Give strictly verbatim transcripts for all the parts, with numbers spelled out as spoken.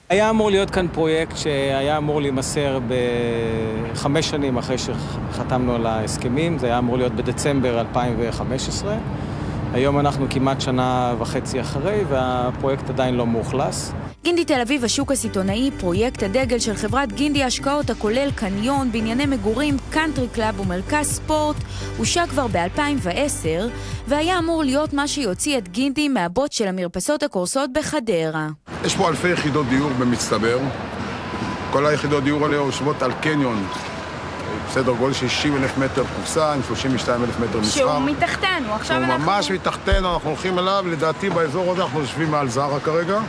היה אמור להיות כאן פרויקט שהיה אמור להימסר בחמש שנים אחרי שחתמנו על ההסכמים. זה היה אמור להיות בדצמבר אלפיים וחמש עשרה. היום אנחנו כמעט שנה וחצי אחרי, והפרויקט עדיין לא מאוכלס. גינדי תל אביב, השוק הסיטונאי, פרויקט הדגל של חברת גינדי השקעות הכולל קניון, בנייני מגורים, קאנטרי קלאב ומרכז ספורט, הושק כבר ב-אלפיים ועשר, והיה אמור להיות מה שיוציא את גינדי מהבוט של המרפסות הקורסות בחדרה. יש פה אלפי יחידות דיור במצטבר. כל היחידות דיור האלה יושבות על קניון. בסדר גודל של שישים אלף מטר קופסה, עם שלושים ושתיים אלף מטר מסחר. שהוא מתחתנו, עכשיו אנחנו... הוא ממש מתחתנו, אנחנו הולכים אליו, לדעתי באזור הזה אנחנו יושבים מעל זרה כרגע.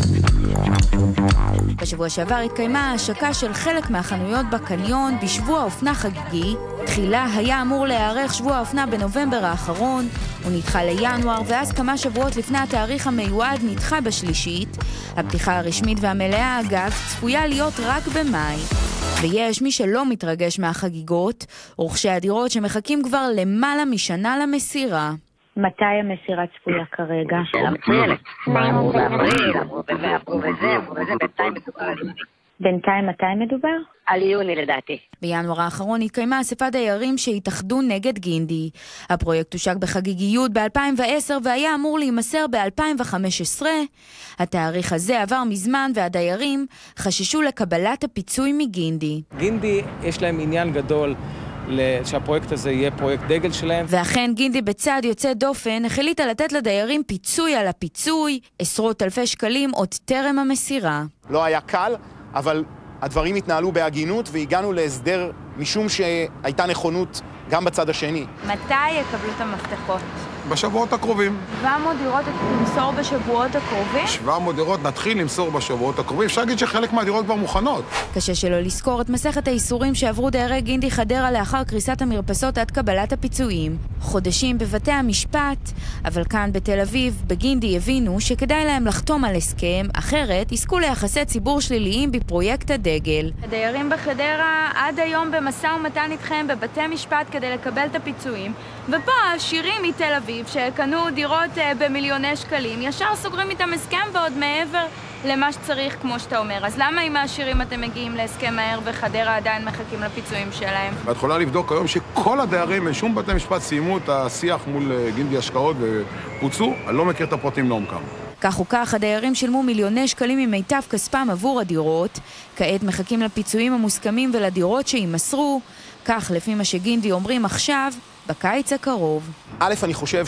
בשבוע שעבר התקיימה ההשקה של חלק מהחנויות בקניון בשבוע אופנה חגיגי. תחילה היה אמור להיערך שבוע האופנה בנובמבר האחרון, הוא נדחה לינואר, ואז כמה שבועות לפני התאריך המיועד נדחה בשלישית. הפתיחה הרשמית והמלאה, אגב, צפויה להיות רק במאי. ויש מי שלא מתרגש מהחגיגות, רוכשי הדירות שמחכים כבר למעלה משנה למסירה. מתי המסירה צפויה כרגע? שאלה מצוינת. מה אמרו באפריל, אמרו בזה, אמרו בזה, אמרו בזה, בינתיים מדובר. בינתיים מתי מדובר? על יוני לדעתי. בינואר האחרון התקיימה אספת דיירים שהתאחדו נגד גינדי. הפרויקט הושק בחגיגיות ב-אלפיים ועשר והיה אמור להימסר ב-אלפיים וחמש עשרה. התאריך הזה עבר מזמן והדיירים חששו לקבלת הפיצוי מגינדי. גינדי יש להם עניין גדול שהפרויקט הזה יהיה פרויקט דגל שלהם. ואכן גינדי בצד יוצא דופן החליטה לתת לדיירים פיצוי על הפיצוי, עשרות אלפי שקלים עוד טרם המסירה. לא היה קל, אבל הדברים התנהלו בהגינות והגענו להסדר משום שהייתה נכונות גם בצד השני. מתי יקבלו את המפתחות? בשבועות הקרובים. שבע מאות דירות נמסור בשבועות הקרובים? שבע מאות דירות נתחיל למסור בשבועות הקרובים. אפשר להגיד שחלק מהדירות כבר מוכנות. קשה שלא לזכור את מסכת האיסורים שעברו דיירי גינדי חדרה לאחר קריסת המרפסות עד קבלת הפיצויים. חודשים בבתי המשפט, אבל כאן בתל אביב, בגינדי הבינו שכדאי להם לחתום על הסכם, אחרת יזכו ליחסי ציבור שליליים בפרויקט הדגל. הדיירים בחדרה עד היום במשא ומתן איתכם בבתי משפט כדי לקבל את הפיצויים, ופה השירים מתל אביב שקנו דירות במיליוני שקלים, ישר סוגרים איתם הסכם ועוד מעבר למה שצריך כמו שאתה אומר. אז למה עם השירים אתם מגיעים להסכם מהר וחדרה עדיין מחכים לפיצויים שלהם? ואת יכולה לבדוק היום שכל הדיירים משום בתי משפט סיימו את השיח מול גינדי השקעות ופוצו, אני לא מכיר את הפרטים לעומקם. כך או כך, הדיירים שילמו מיליוני שקלים ממיטב כספם עבור הדירות, כעת מחכים לפיצויים המוסכמים ולדירות שימסרו, כך לפי מה שגינדי אומרים עכשיו, בקיץ הקרוב. א', אני חושב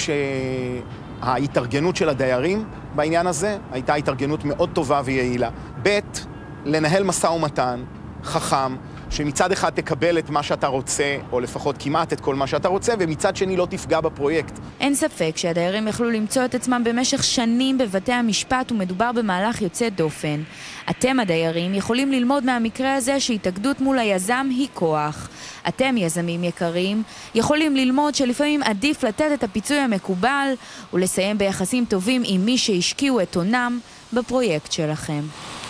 שההתארגנות של הדיירים בעניין הזה הייתה התארגנות מאוד טובה ויעילה. ב', לנהל משא ומתן חכם, שמצד אחד תקבל את מה שאתה רוצה, או לפחות כמעט את כל מה שאתה רוצה, ומצד שני לא תפגע בפרויקט. אין ספק שהדיירים יכלו למצוא את עצמם במשך שנים בבתי המשפט, ומדובר במהלך יוצא דופן. אתם הדיירים יכולים ללמוד מהמקרה הזה שהתאגדות מול היזם היא כוח. אתם יזמים יקרים יכולים ללמוד שלפעמים עדיף לתת את הפיצוי המקובל, ולסיים ביחסים טובים עם מי שהשקיעו את עונם בפרויקט שלכם.